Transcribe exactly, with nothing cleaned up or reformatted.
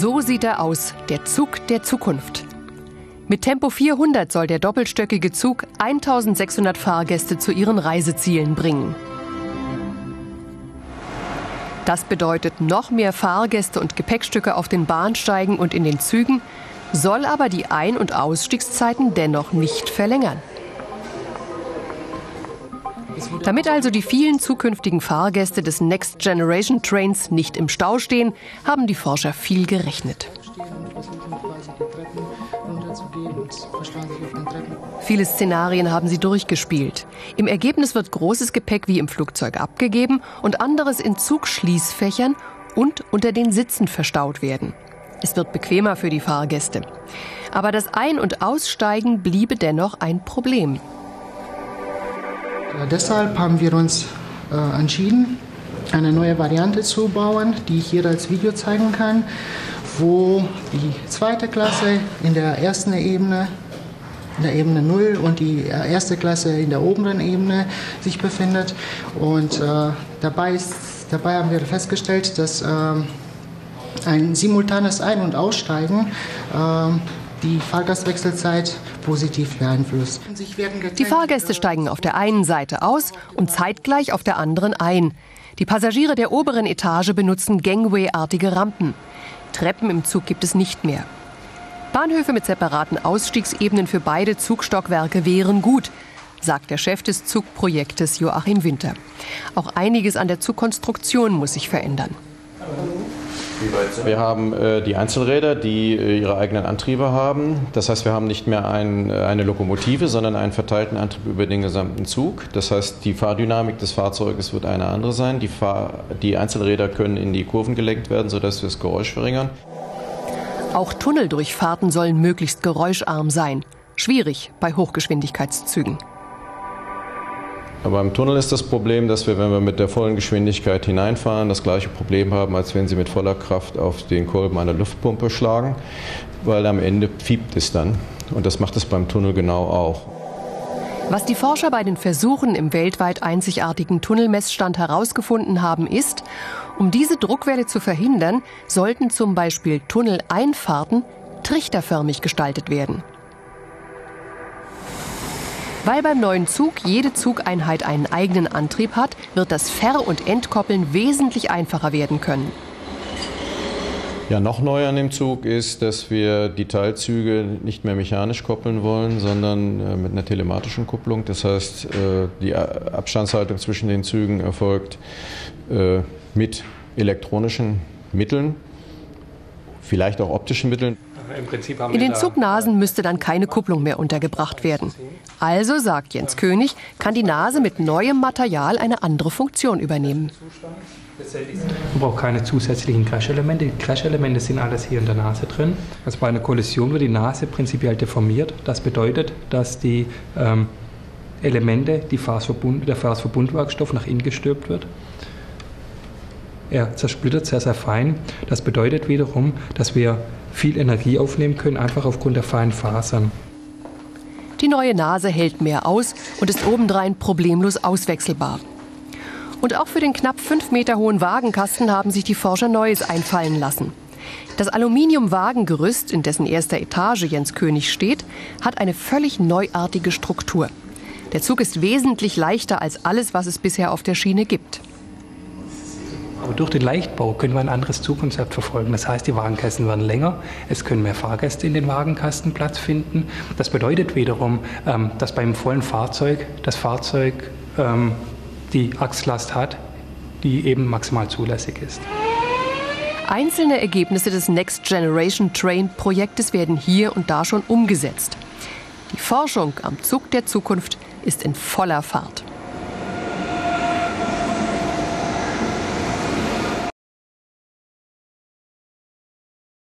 So sieht er aus, der Zug der Zukunft. Mit Tempo vierhundert soll der doppelstöckige Zug eintausendsechshundert Fahrgäste zu ihren Reisezielen bringen. Das bedeutet noch mehr Fahrgäste und Gepäckstücke auf den Bahnsteigen und in den Zügen, soll aber die Ein- und Ausstiegszeiten dennoch nicht verlängern. Damit also die vielen zukünftigen Fahrgäste des Next Generation Trains nicht im Stau stehen, haben die Forscher viel gerechnet. Viele Szenarien haben sie durchgespielt. Im Ergebnis wird großes Gepäck wie im Flugzeug abgegeben und anderes in Zugschließfächern und unter den Sitzen verstaut werden. Es wird bequemer für die Fahrgäste. Aber das Ein- und Aussteigen bliebe dennoch ein Problem. Deshalb haben wir uns äh, entschieden, eine neue Variante zu bauen, die ich hier als Video zeigen kann, wo die zweite Klasse in der ersten Ebene, in der Ebene null und die erste Klasse in der oberen Ebene sich befindet. Und äh, dabei, ist, dabei haben wir festgestellt, dass äh, ein simultanes Ein- und Aussteigen äh, die Fahrgastwechselzeit positiv beeinflusst. Die Fahrgäste steigen auf der einen Seite aus und zeitgleich auf der anderen ein. Die Passagiere der oberen Etage benutzen Gangway-artige Rampen. Treppen im Zug gibt es nicht mehr. Bahnhöfe mit separaten Ausstiegsebenen für beide Zugstockwerke wären gut, sagt der Chef des Zugprojektes Joachim Winter. Auch einiges an der Zugkonstruktion muss sich verändern. Wir haben äh, die Einzelräder, die äh, ihre eigenen Antriebe haben. Das heißt, wir haben nicht mehr ein, eine Lokomotive, sondern einen verteilten Antrieb über den gesamten Zug. Das heißt, die Fahrdynamik des Fahrzeuges wird eine andere sein. Die, Fahr die Einzelräder können in die Kurven gelenkt werden, sodass wir das Geräusch verringern. Auch Tunneldurchfahrten sollen möglichst geräuscharm sein. Schwierig bei Hochgeschwindigkeitszügen. Aber im Tunnel ist das Problem, dass wir, wenn wir mit der vollen Geschwindigkeit hineinfahren, das gleiche Problem haben, als wenn Sie mit voller Kraft auf den Kolben einer Luftpumpe schlagen, weil am Ende fiebt es dann. Und das macht es beim Tunnel genau auch. Was die Forscher bei den Versuchen im weltweit einzigartigen Tunnelmessstand herausgefunden haben, ist, um diese Druckwelle zu verhindern, sollten zum Beispiel Tunneleinfahrten trichterförmig gestaltet werden. Weil beim neuen Zug jede Zugeinheit einen eigenen Antrieb hat, wird das Ver- und Entkoppeln wesentlich einfacher werden können. Ja, noch neuer an dem Zug ist, dass wir die Teilzüge nicht mehr mechanisch koppeln wollen, sondern äh, mit einer telematischen Kupplung. Das heißt, äh, die Abstandshaltung zwischen den Zügen erfolgt äh, mit elektronischen Mitteln, vielleicht auch optischen Mitteln. In den Zugnasen müsste dann keine Kupplung mehr untergebracht werden. Also, sagt Jens König, kann die Nase mit neuem Material eine andere Funktion übernehmen. Man braucht keine zusätzlichen Crash-Elemente. Die Crash-Elemente sind alles hier in der Nase drin. Also bei einer Kollision wird die Nase prinzipiell deformiert. Das bedeutet, dass die ähm, Elemente, die Fasverbund, der Fasverbundwerkstoff nach innen gestülpt wird. Er zersplittert sehr, sehr fein. Das bedeutet wiederum, dass wir viel Energie aufnehmen können, einfach aufgrund der feinen Fasern. Die neue Nase hält mehr aus und ist obendrein problemlos auswechselbar. Und auch für den knapp fünf Meter hohen Wagenkasten haben sich die Forscher Neues einfallen lassen. Das Aluminium-Wagengerüst, in dessen erster Etage Jens König steht, hat eine völlig neuartige Struktur. Der Zug ist wesentlich leichter als alles, was es bisher auf der Schiene gibt. Aber durch den Leichtbau können wir ein anderes Zugkonzept verfolgen. Das heißt, die Wagenkästen werden länger, es können mehr Fahrgäste in den Wagenkasten Platz finden. Das bedeutet wiederum, dass beim vollen Fahrzeug das Fahrzeug die Achslast hat, die eben maximal zulässig ist. Einzelne Ergebnisse des Next Generation Train Projektes werden hier und da schon umgesetzt. Die Forschung am Zug der Zukunft ist in voller Fahrt.